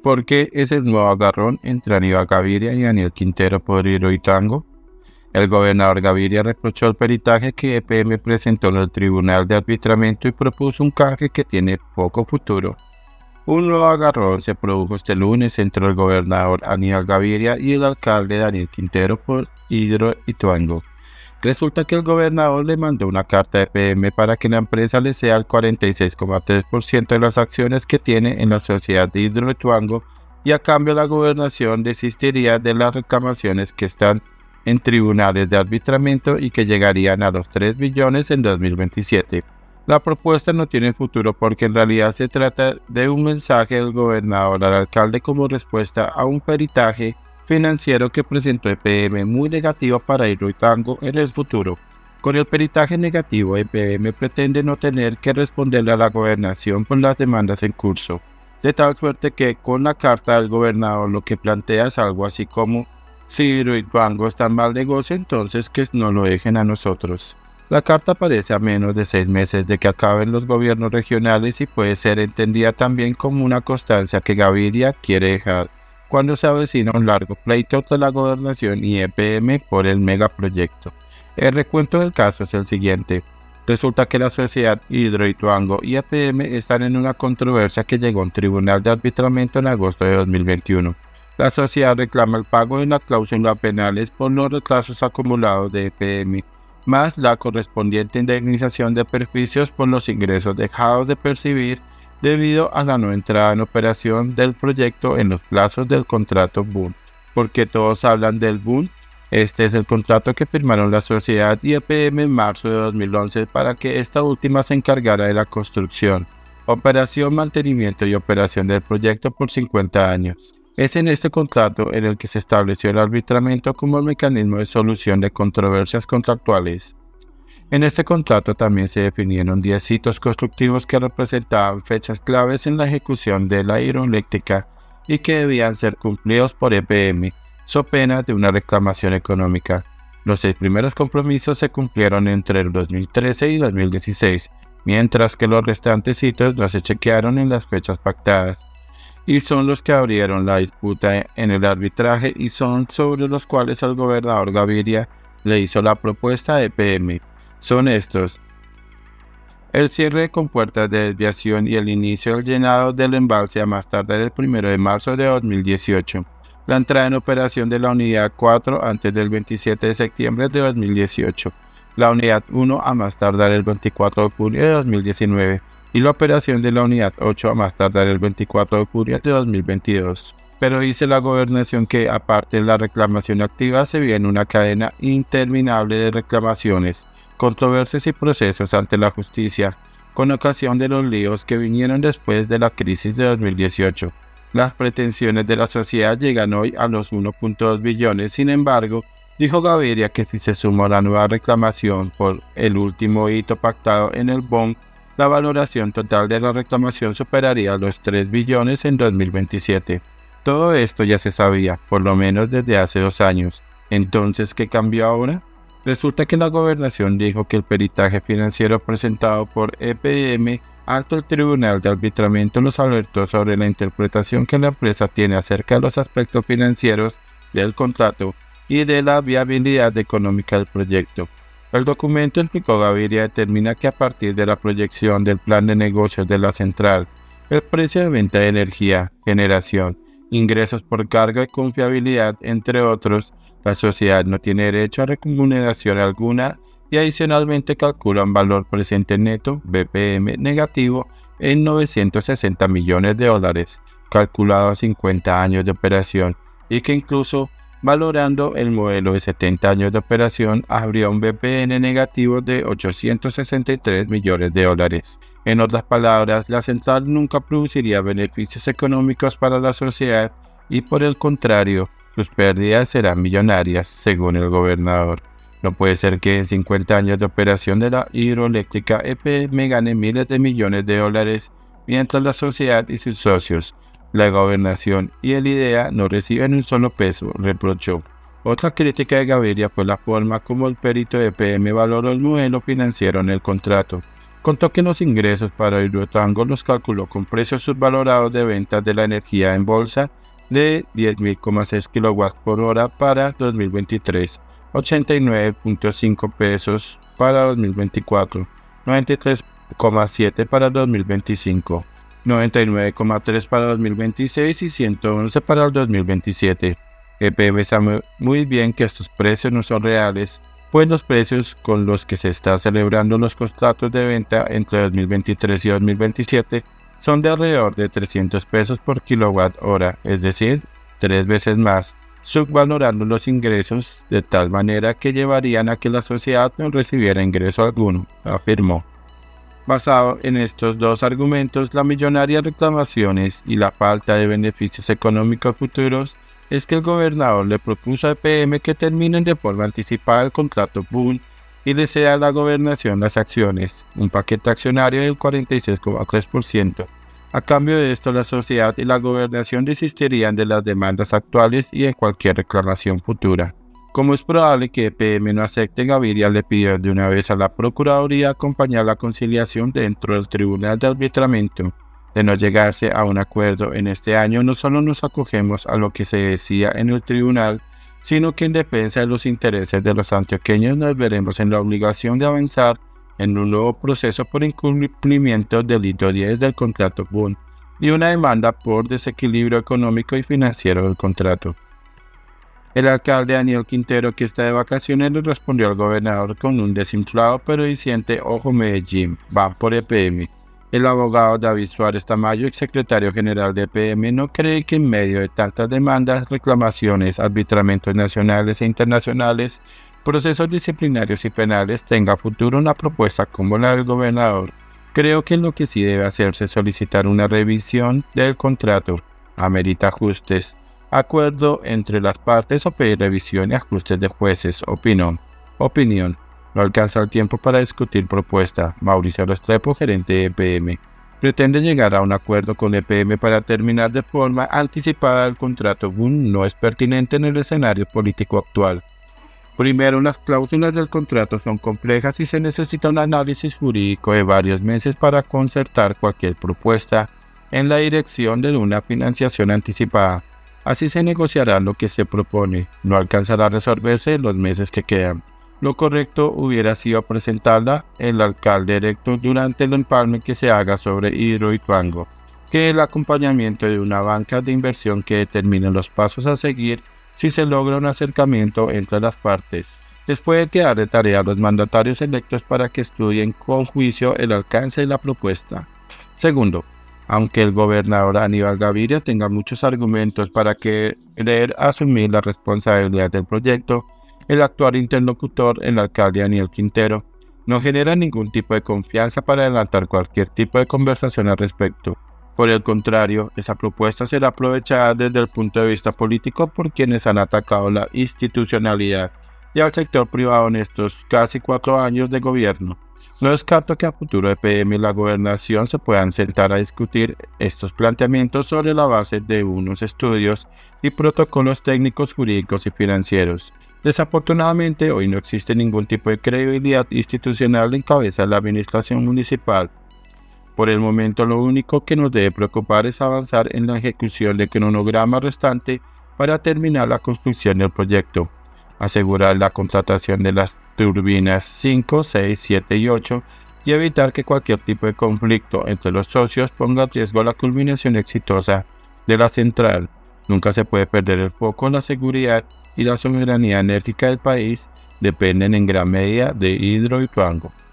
¿Por qué es el nuevo agarrón entre Aníbal Gaviria y Daniel Quintero por Hidroituango? El gobernador Gaviria reprochó el peritaje que EPM presentó en el Tribunal de Arbitramiento y propuso un canje que tiene poco futuro. Un nuevo agarrón se produjo este lunes entre el gobernador Aníbal Gaviria y el alcalde Daniel Quintero por Hidroituango. Resulta que el gobernador le mandó una carta a EPM para que la empresa le ceda el 46,3% de las acciones que tiene en la sociedad de Hidroituango y a cambio la gobernación desistiría de las reclamaciones que están en tribunales de arbitramiento y que llegarían a los 3 billones en 2027. La propuesta no tiene futuro porque en realidad se trata de un mensaje del gobernador al alcalde como respuesta a un peritaje financiero que presentó EPM muy negativo para Hidroituango en el futuro. Con el peritaje negativo, EPM pretende no tener que responderle a la gobernación por las demandas en curso, de tal suerte que con la carta del gobernador lo que plantea es algo así como: si Hidroituango está en mal negocio, entonces que no lo dejen a nosotros. La carta aparece a menos de 6 meses de que acaben los gobiernos regionales y puede ser entendida también como una constancia que Gaviria quiere dejar cuando se avecina un largo pleito entre la gobernación y EPM por el megaproyecto. El recuento del caso es el siguiente. Resulta que la sociedad Hidroituango y EPM están en una controversia que llegó a un tribunal de arbitramiento en agosto de 2021. La sociedad reclama el pago de las cláusulas penales por los retrasos acumulados de EPM, más la correspondiente indemnización de perjuicios por los ingresos dejados de percibir debido a la no entrada en operación del proyecto en los plazos del contrato BUN. Porque todos hablan del BUN, este es el contrato que firmaron la sociedad y EPM en marzo de 2011 para que esta última se encargara de la construcción, operación, mantenimiento y operación del proyecto por 50 años. Es en este contrato en el que se estableció el arbitramiento como el mecanismo de solución de controversias contractuales. En este contrato también se definieron 10 hitos constructivos que representaban fechas claves en la ejecución de la hidroeléctrica y que debían ser cumplidos por EPM, so pena de una reclamación económica. Los 6 primeros compromisos se cumplieron entre el 2013 y 2016, mientras que los restantes hitos no se chequearon en las fechas pactadas, y son los que abrieron la disputa en el arbitraje y son sobre los cuales el gobernador Gaviria le hizo la propuesta a EPM. Son estos: el cierre de compuertas de desviación y el inicio del llenado del embalse a más tardar el 1 de marzo de 2018, la entrada en operación de la unidad 4 antes del 27 de septiembre de 2018, la unidad 1 a más tardar el 24 de junio de 2019 y la operación de la unidad 8 a más tardar el 24 de junio de 2022. Pero dice la gobernación que, aparte de la reclamación activa, se viene una cadena interminable de reclamaciones, controversias y procesos ante la justicia, con ocasión de los líos que vinieron después de la crisis de 2018. Las pretensiones de la sociedad llegan hoy a los 1.2 billones, sin embargo, dijo Gaviria que si se sumó la nueva reclamación por el último hito pactado en el BON, la valoración total de la reclamación superaría los 3 billones en 2027. Todo esto ya se sabía, por lo menos desde hace 2 años. Entonces, ¿qué cambió ahora? Resulta que la gobernación dijo que el peritaje financiero presentado por EPM ante el Tribunal de Arbitramiento los alertó sobre la interpretación que la empresa tiene acerca de los aspectos financieros del contrato y de la viabilidad económica del proyecto. El documento, explicó Gaviria, determina que a partir de la proyección del plan de negocios de la central, el precio de venta de energía, generación, ingresos por carga y confiabilidad, entre otros, la sociedad no tiene derecho a remuneración alguna y adicionalmente calcula un valor presente neto, BPM, negativo en $960 millones, calculado a 50 años de operación, y que incluso valorando el modelo de 70 años de operación habría un BPM negativo de $863 millones. En otras palabras, la central nunca produciría beneficios económicos para la sociedad y por el contrario, sus pérdidas serán millonarias, según el gobernador. No puede ser que en 50 años de operación de la hidroeléctrica EPM gane miles de millones de dólares, mientras la sociedad y sus socios, la gobernación y el IDEA no reciben un solo peso, reprochó. Otra crítica de Gaviria fue la forma como el perito de EPM valoró el modelo financiero en el contrato. Contó que los ingresos para Hidroituango los calculó con precios subvalorados de ventas de la energía en bolsa de 10.006 kWh para 2023, 89.5 pesos para 2024, 93,7 para 2025, 99,3 para 2026 y 111 para el 2027. EPM sabe muy bien que estos precios no son reales, pues los precios con los que se están celebrando los contratos de venta entre 2023 y 2027 son de alrededor de 300 pesos por kilowatt hora, es decir, 3 veces más, subvalorando los ingresos de tal manera que llevarían a que la sociedad no recibiera ingreso alguno, afirmó. Basado en estos dos argumentos, las millonarias reclamaciones y la falta de beneficios económicos futuros, es que el gobernador le propuso a EPM que terminen de forma anticipada el contrato Boone y le ceda a la gobernación las acciones, un paquete accionario del 46,3%. A cambio de esto, la sociedad y la gobernación desistirían de las demandas actuales y de cualquier reclamación futura. Como es probable que EPM no acepte, Gaviria le pidió de una vez a la Procuraduría acompañar la conciliación dentro del Tribunal de Arbitramiento. De no llegarse a un acuerdo en este año, no solo nos acogemos a lo que se decía en el tribunal, sino que en defensa de los intereses de los antioqueños nos veremos en la obligación de avanzar en un nuevo proceso por incumplimiento del hito 10 del contrato Boone y una demanda por desequilibrio económico y financiero del contrato. El alcalde Daniel Quintero, que está de vacaciones, le respondió al gobernador con un desinflado pero diciente "Ojo Medellín, van por EPM". El abogado David Suárez Tamayo, exsecretario general de EPM, no cree que en medio de tantas demandas, reclamaciones, arbitramientos nacionales e internacionales, procesos disciplinarios y penales, tenga futuro una propuesta como la del gobernador. Creo que lo que sí debe hacerse es solicitar una revisión del contrato, amerita ajustes, acuerdo entre las partes o pedir revisión y ajustes de jueces, opinión. No alcanza el tiempo para discutir propuesta. Mauricio Restrepo, gerente de EPM, pretende llegar a un acuerdo con EPM para terminar de forma anticipada el contrato Boone. No es pertinente en el escenario político actual. Primero, las cláusulas del contrato son complejas y se necesita un análisis jurídico de varios meses para concertar cualquier propuesta en la dirección de una financiación anticipada. Así se negociará lo que se propone. No alcanzará a resolverse en los meses que quedan. Lo correcto hubiera sido presentarla el alcalde electo durante el empalme que se haga sobre Hidroituango, que el acompañamiento de una banca de inversión que determine los pasos a seguir si se logra un acercamiento entre las partes. Después de quedar de tarea a los mandatarios electos para que estudien con juicio el alcance de la propuesta. Segundo, aunque el gobernador Aníbal Gaviria tenga muchos argumentos para querer asumir la responsabilidad del proyecto, el actual interlocutor, el alcalde Daniel Quintero, no genera ningún tipo de confianza para adelantar cualquier tipo de conversación al respecto. Por el contrario, esa propuesta será aprovechada desde el punto de vista político por quienes han atacado la institucionalidad y al sector privado en estos casi 4 años de gobierno. No descarto que a futuro EPM y la gobernación se puedan sentar a discutir estos planteamientos sobre la base de unos estudios y protocolos técnicos, jurídicos y financieros. Desafortunadamente, hoy no existe ningún tipo de credibilidad institucional en cabeza de la administración municipal. Por el momento, lo único que nos debe preocupar es avanzar en la ejecución del cronograma restante para terminar la construcción del proyecto, asegurar la contratación de las turbinas 5, 6, 7 y 8 y evitar que cualquier tipo de conflicto entre los socios ponga en riesgo la culminación exitosa de la central. Nunca se puede perder el foco. La seguridad y la soberanía enérgica del país dependen en gran medida de Hidroituango.